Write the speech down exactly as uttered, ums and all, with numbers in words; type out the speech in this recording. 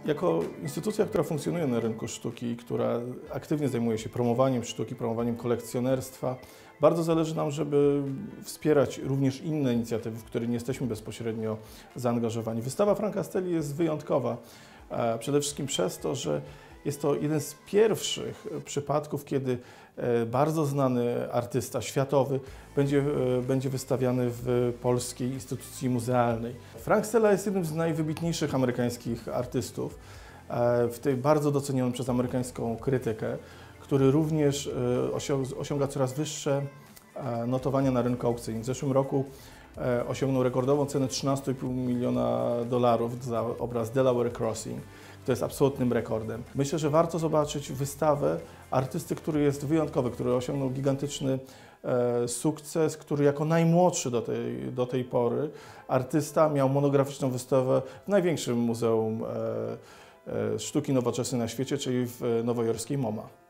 Jako instytucja, która funkcjonuje na rynku sztuki, która aktywnie zajmuje się promowaniem sztuki, promowaniem kolekcjonerstwa, bardzo zależy nam, żeby wspierać również inne inicjatywy, w które nie jesteśmy bezpośrednio zaangażowani. Wystawa Frank Castelli jest wyjątkowa, przede wszystkim przez to, że jest to jeden z pierwszych przypadków, kiedy bardzo znany artysta światowy będzie, będzie wystawiany w polskiej instytucji muzealnej. Frank Stella jest jednym z najwybitniejszych amerykańskich artystów, w tej bardzo docenionym przez amerykańską krytykę, który również osiąga coraz wyższe notowania na rynku aukcyjnym. W zeszłym roku osiągnął rekordową cenę trzynaście i pół miliona dolarów za obraz Delaware Crossing. To jest absolutnym rekordem. Myślę, że warto zobaczyć wystawę artysty, który jest wyjątkowy, który osiągnął gigantyczny e, sukces, który jako najmłodszy do tej, do tej pory artysta miał monograficzną wystawę w największym muzeum e, e, sztuki nowoczesnej na świecie, czyli w nowojorskiej MoMA.